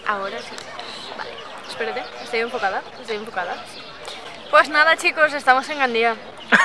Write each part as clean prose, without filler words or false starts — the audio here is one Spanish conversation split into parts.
Ahora sí. Vale, espérate, estoy enfocada. Pues nada, chicos, estamos en Gandía.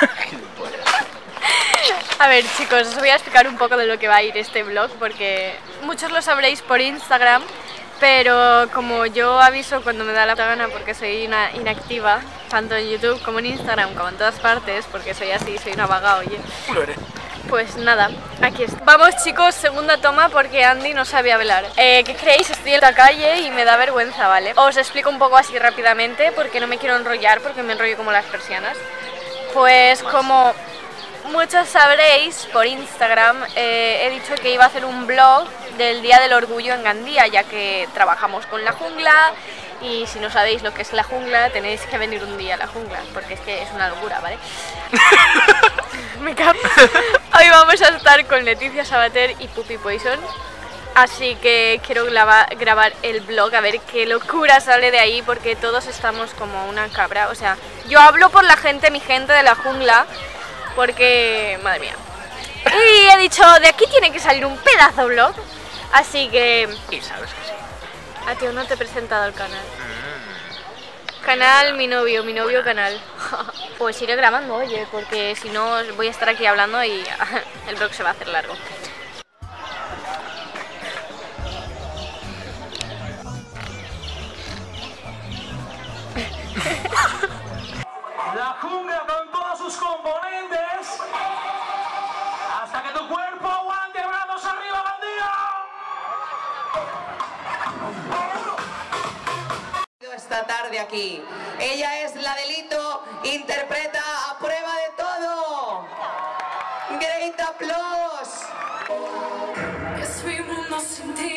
A ver, chicos, os voy a explicar un poco de lo que va a ir este vlog, porque muchos lo sabréis por Instagram, pero como yo aviso cuando me da la gana, porque soy una inactiva, tanto en YouTube como en Instagram, como en todas partes, porque soy así, soy una vaga, oye. Pues nada, aquí está. Vamos, chicos, segunda toma porque Andy no sabe hablar. ¿Qué creéis? Estoy en la calle y me da vergüenza, ¿vale? Os explico un poco así rápidamente porque no me quiero enrollar, porque me enrollo como las persianas. Pues como muchos sabréis por Instagram, he dicho que iba a hacer un vlog del Día del Orgullo en Gandía, ya que trabajamos con la jungla. Y si no sabéis lo que es la jungla, tenéis que venir un día a la jungla, porque es que es una locura, ¿vale? Me cago. Hoy vamos a estar con Leticia Sabater y Puppy Poison, así que quiero grabar el vlog, a ver qué locura sale de ahí, porque todos estamos como una cabra. O sea, yo hablo por la gente, mi gente de la jungla, porque, madre mía. Y he dicho, de aquí tiene que salir un pedazo vlog, así que... Y sabes que sí. A ti no te he presentado el canal. Canal mi novio canal. Pues iré grabando, oye, porque si no voy a estar aquí hablando y el vlog se va a hacer largo. La jungla con todos sus componentes hasta que tu cuerpo aguante. ¡Brazos arriba, Gandía! Esta tarde aquí. Ella es la Delito, interpreta A Prueba de Todo. Great applause. Es mi mundo sin ti.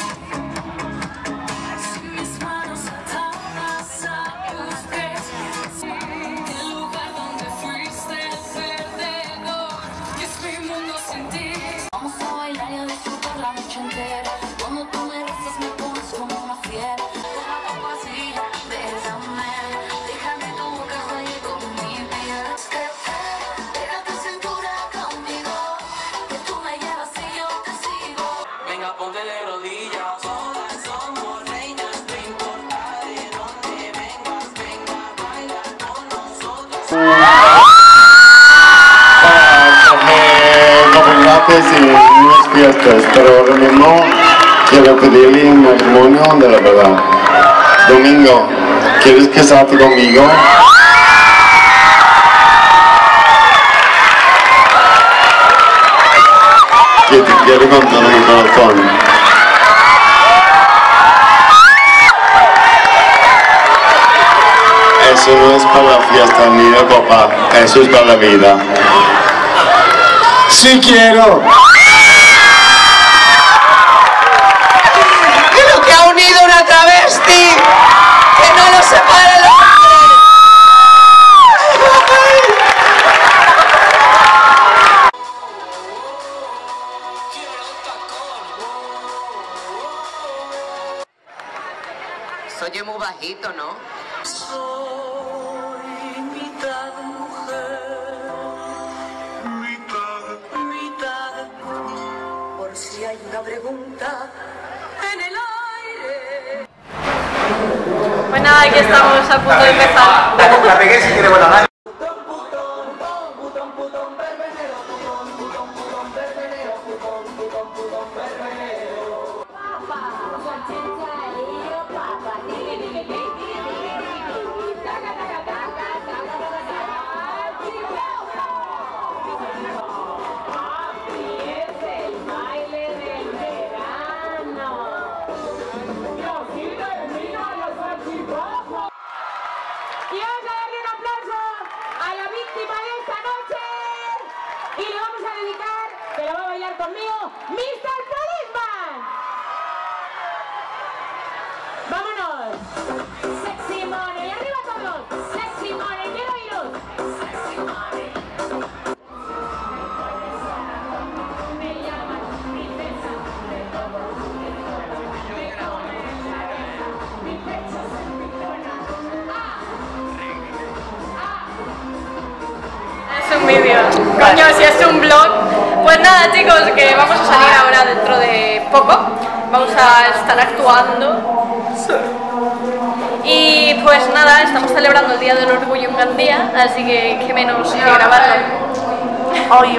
Sin mis manos atadas a tus pies. El lugar donde fuiste perdedor. Es mi mundo sin ti. Vamos a bailar y a disfrutar la noche entera. Cuando tú me besas me pones como una fiera. Así, bésame, déjame tu boca juegue con mi piel. Pega tu cintura conmigo, que tú me llevas y yo te sigo. Venga, ponte de rodillas. Todas somos reinas, no importa de dónde vengas. Venga, baila con nosotros. Novedades y unas fiestas, pero ahora mismo quiero pedirle un matrimonio de la verdad. Domingo, ¿quieres casarte conmigo? Que te quiero con todo mi corazón. Eso no es para la fiesta ni de papá, eso es para la vida. ¡Sí quiero! Lo que ha unido una travesti, que no lo separe el hombre. Soy muy bajito, ¿no? Soy mitad mujer, mitad. Por si hay una pregunta en el aire. Pues nada, aquí estamos a punto de empezar. La pegué si tiene buena gana. Y vamos a darle un aplauso a la víctima de esta noche. Y le vamos a dedicar, que lo va a bailar conmigo, Mr. Policeman. ¡Vámonos! Sexy Money, arriba todos. Sexy Money, quiero oíros. Sexy Money. Me llaman princesa de todo. Me comen la cabeza, mi pecho se pintona. Es un vídeo. Coño, si es un vlog. Pues nada, chicos, que vamos a salir ahora dentro de poco. Vamos a estar actuando Y pues nada, estamos celebrando el Día del Orgullo en Gandía, así que qué menos que grabarlo.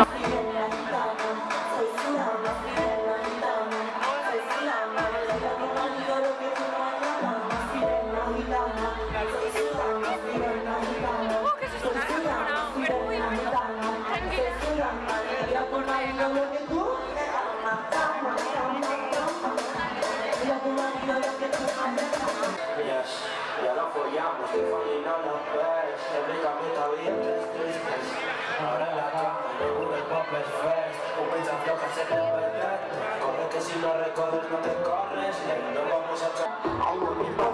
Ya la follamos, que Fanny no la ves. En mi camita bien tristes. Ahora en la cama, no el papel fest. Un pincha floja se te perder. Corre que si no recorres no te corres. No vamos a echar.